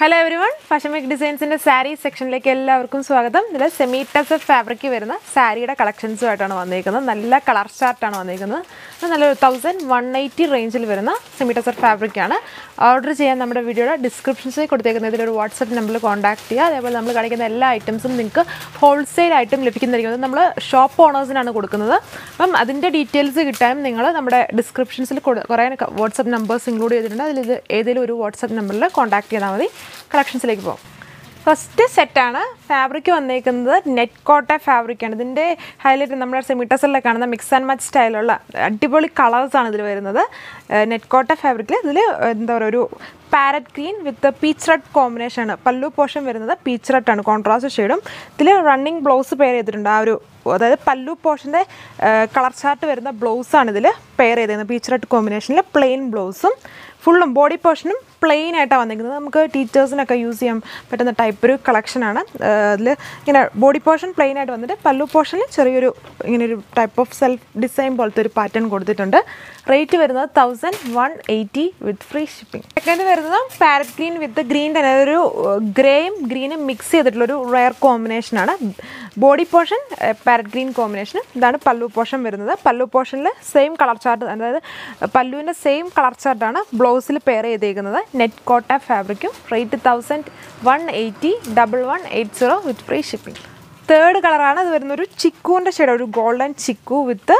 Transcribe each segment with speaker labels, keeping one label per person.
Speaker 1: Hello everyone, Fashion Week Designs in the Sarees section like എല്ലാവർക്കും സ്വാഗതം. ഇതിൽ semi tussar fabric വരുന്ന സാരിയുടെ കളക്ഷൻസ് ആയിട്ടാണ് വന്നിരിക്കുന്നത്. നല്ല കളർ ചാർട്ട് ആണ് വന്നിരിക്കുന്നത്. നല്ല 1180 റേഞ്ചിൽ വരുന്ന സെമി ടസർ ഫാബ്രിക് ആണ്. ഓർഡർ ചെയ്യാൻ നമ്മുടെ വീഡിയോയുടെ ഡിസ്ക്രിപ്ഷൻസിൽ കൊടുത്തേക്കുന്ന ഇതിലൊരു വാട്സ്ആപ്പ് നമ്പറിൽ കോൺടാക്ട് ചെയ്യുക. അതേപോലെ നമ്മൾ കാണിക്കുന്ന എല്ലാ ഐറ്റംസും നിങ്ങൾക്ക് ഹോൾസെയിൽ ആയിട്ടും ലഭിക്കുന്നതായിരിക്കും. നമ്മൾ ഷോപ്പ് ഓണേഴ്സിനാണ് കൊടുക്കുന്നത്. അപ്പം അതിൻ്റെ ഡീറ്റെയിൽസ് കിട്ടാനും നിങ്ങൾ നമ്മുടെ ഡിസ്ക്രിപ്ഷൻസിൽ കുറേ വാട്സ്ആപ്പ് നമ്പേഴ്സ് ഇൻക്ലൂഡ് ചെയ്തിട്ടുണ്ട്. അതിൽ ഇത് ഏതെങ്കിലും ഒരു വാട്സ്ആപ്പ് നമ്പറിൽ കോൺടാക്ട് ചെയ്താൽ മതി. കളക്ഷൻസിലേക്ക് പോകും. ഫസ്റ്റ് സെറ്റാണ് ഫാബ്രിക് വന്നിരിക്കുന്നത്. നെറ്റ് കോട്ട ഫാബ്രിക്കാണ്. ഇതിൻ്റെ ഹൈലൈറ്റ് നമ്മുടെ സെമി ടസറിൽ കാണുന്ന മിക്സ് ആൻഡ് മാച്ച് സ്റ്റൈലുള്ള അടിപൊളി കളേഴ്സാണ് ഇതിൽ വരുന്നത്. നെറ്റ് കോട്ട ഫാബ്രിക്കിൽ ഇതിൽ എന്താ പറയുക, ഒരു parrot green with peach red കോമ്പിനേഷനാണ്. പല്ലു പോർഷൻ വരുന്നത് പീച്ച് റെഡ് ആണ്, കോൺട്രാസ്റ്റ് ഷെയ്ഡും. ഇതിൽ റണ്ണിങ് ബ്ലൗസ് പെയർ ചെയ്തിട്ടുണ്ട്. ആ ഒരു അതായത് പല്ലു പോർഷൻ്റെ കളർ ചാർട്ട് വരുന്ന ബ്ലൗസാണ് ഇതിൽ പെയർ ചെയ്തിരുന്നത്. പീച്ച് റെഡ് കോമ്പിനേഷനിൽ പ്ലെയിൻ ബ്ലൗസും ഫുള്ളും ബോഡി പോർഷനും പ്ലെയിൻ ആയിട്ടാണ് വന്നിരിക്കുന്നത്. നമുക്ക് ടീച്ചേഴ്സിനൊക്കെ യൂസ് ചെയ്യാൻ പറ്റുന്ന ടൈപ്പ് ഒരു കളക്ഷനാണ്. അതിൽ ഇങ്ങനെ ബോഡി പോർഷൻ പ്ലെയിൻ ആയിട്ട് വന്നിട്ട് പല്ലു പോർഷനിൽ ചെറിയൊരു ഇങ്ങനൊരു ടൈപ്പ് ഓഫ് സെൽഫ് ഡിസൈൻ പോലത്തെ ഒരു പാറ്റേൺ കൊടുത്തിട്ടുണ്ട്. റേറ്റ് വരുന്നത് 1180 വിത്ത് ഫ്രീ ഷിപ്പിംഗ്. സെക്കൻഡ് വരുന്നത് പാരറ്റ് ഗ്രീൻ വിത്ത് ഗ്രീൻ തന്നെ ഒരു ഗ്രേയും ഗ്രീനും മിക്സ് ചെയ്തിട്ടുള്ളൊരു റെയർ കോമ്പിനേഷനാണ്. Body portion parrot green combination. ഇതാണ് പല്ലു പോർഷൻ വരുന്നത്. പല്ലു പോർഷനിൽ സെയിം കളർ ചാർട്ട്, അതായത് പല്ലുവിൻ്റെ സെയിം കളർ ചാർട്ടാണ് ബ്ലൗസിൽ പെയർ ചെയ്തേക്കുന്നത്. നെറ്റ് കോട്ട ഫാബ്രിക്കും. Rate 1180 1180 with free shipping. Third കളറാണ് ഇത് വരുന്നൊരു ചിക്കുവിൻ്റെ ഷെയ്ഡ്, ഒരു golden chikoo with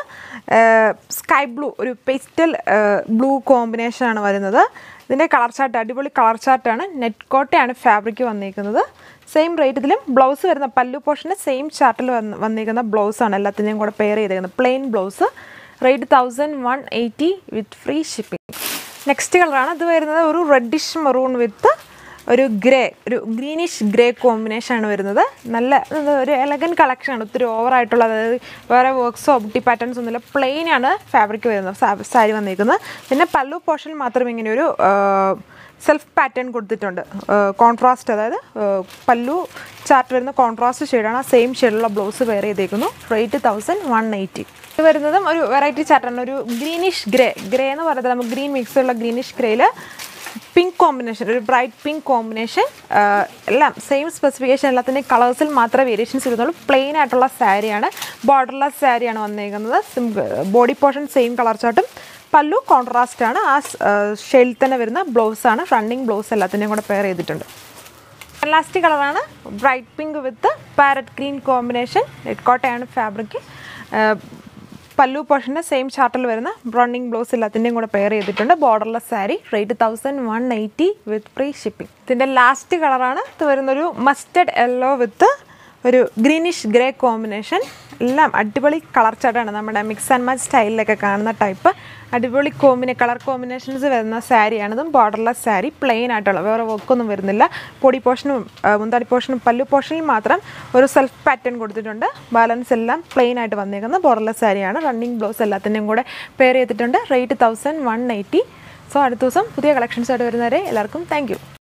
Speaker 1: sky blue, ഒരു പേസ്റ്റൽ ബ്ലൂ കോമ്പിനേഷനാണ് വരുന്നത്. ഇതിൻ്റെ കളർ ചാർട്ട് അടിപൊളി കളർ ചാർട്ടാണ്. നെറ്റ് കോട്ടയാണ് ഫാബ്രിക് വന്നിരിക്കുന്നത്. Same rate. ഇതിലും ബ്ലൗസ് വരുന്ന പല്ലു പോർഷൻ്റെ സെയിം ചാർട്ടിൽ വന്നിരിക്കുന്ന ബ്ലൗസാണ് എല്ലാത്തിൻ്റെയും കൂടെ പെയർ ചെയ്തേക്കുന്നത്. Plain blouse. Rate 1180 with free shipping. Next കളറാണ് ഇത് വരുന്നത്. ഒരു റെഡിഷ് മെറൂൺ വിത്ത് ഒരു ഗ്രേ, ഒരു ഗ്രീനിഷ് ഗ്രേ കോമ്പിനേഷനാണ് വരുന്നത്. നല്ല ഒരു എലഗൻറ്റ് കളക്ഷനാണ്. ഒത്തിരി ഓവറായിട്ടുള്ള, അതായത് വേറെ വർക്ക്സോ ബുട്ടി പാറ്റേൺസ് ഒന്നുമില്ല. പ്ലെയിൻ ആണ് ഫാബ്രിക് വരുന്നത്, സാരി വന്നിരിക്കുന്നത്. പിന്നെ പല്ലു പോർഷൻ മാത്രം ഇങ്ങനെ ഒരു സെൽഫ് പാറ്റേൺ കൊടുത്തിട്ടുണ്ട്. കോൺട്രാസ്റ്റ്, അതായത് പല്ലു ചാർട്ട് വരുന്ന കോൺട്രാസ്റ്റ് ഷെയ്ഡാണ്. ആ സെയിം ഷെയ്ഡുള്ള ബ്ലൗസ് വെയർ ചെയ്തേക്കുന്നു. റേറ്റ് 1180. ഇത് വരുന്നതും ഒരു വെറൈറ്റി ചാർട്ടാണ്. ഒരു ഗ്രീനിഷ് ഗ്രേ എന്ന് പറയുന്നത് നമുക്ക് ഗ്രീൻ മിക്സുള്ള ഗ്രീനിഷ് ഗ്രേയിൽ പിങ്ക് കോമ്പിനേഷൻ, ഒരു ബ്രൈറ്റ് പിങ്ക് കോമ്പിനേഷൻ. എല്ലാം സെയിം സ്പെസിഫിക്കേഷൻ, എല്ലാത്തിൻ്റെയും കളേഴ്സിൽ മാത്രമേ വേരിയേഷൻസ് വരുന്നുള്ളൂ. പ്ലെയിൻ ആയിട്ടുള്ള സാരിയാണ്, ബോർഡർലെസ് സാരിയാണ് വന്നിരിക്കുന്നത്. ബോഡി പോർഷൻ സെയിം കളർ ചാർട്ടും പല്ലു കോൺട്രാസ്റ്റ് ആണ്. ആ ഷെയ്ഡിൽ തന്നെ വരുന്ന ബ്ലൗസാണ്. റണ്ണിങ് ബ്ലൗസ് എല്ലാത്തിൻ്റെയും കൂടെ പെയർ ചെയ്തിട്ടുണ്ട്. ലാസ്റ്റ് കളറാണ് bright pink with parrot green combination. Net കോട്ടയാണ് ഫാബ്രിക്. പല്ലു പോർഷൻ്റെ സെയിം ചാർട്ടിൽ വരുന്ന റണ്ണിങ് ബ്ലൗസ് എല്ലാത്തിൻ്റെയും കൂടെ പെയർ ചെയ്തിട്ടുണ്ട്. Borderless sari. Rate 1180 with free shipping. ഇതിൻ്റെ ലാസ്റ്റ് കളറാണ് ഇത് വരുന്നൊരു മസ്റ്റർഡ് യെല്ലോ വിത്ത് ഒരു ഗ്രീനിഷ് ഗ്രേ കോമ്പിനേഷൻ. എല്ലാം അടിപൊളി കളർ ചാർട്ടാണ്. നമ്മുടെ മിക്സ് ആൻഡ് മാച്ച് സ്റ്റൈലിലൊക്കെ കാണുന്ന ടൈപ്പ് അടിപൊളി കളർ കോമ്പിനേഷൻസ് വരുന്ന സാരിയാണിതും. ബോർഡർലെസ് സാരി, പ്ലെയിൻ ആയിട്ടുള്ള, വേറെ വർക്കൊന്നും വരുന്നില്ല. ബോഡി പോർഷനും മുന്താടി പോർഷനും പല്ലു പോർഷനിൽ മാത്രം ഒരു സെൽഫ് പാറ്റേൺ കൊടുത്തിട്ടുണ്ട്. ബാലൻസ് എല്ലാം പ്ലെയിൻ ആയിട്ട് വന്നേക്കുന്ന ബോർഡർലെസ് സാരിയാണ്. റണ്ണിങ് ബ്ലൗസ് എല്ലാത്തിൻ്റെയും കൂടെ പെയർ ചെയ്തിട്ടുണ്ട്. റേറ്റ് 1180. സോ അടുത്ത ദിവസം പുതിയ കളക്ഷൻസ് ആയിട്ട് വരുന്നവരെ എല്ലാവർക്കും താങ്ക് യു.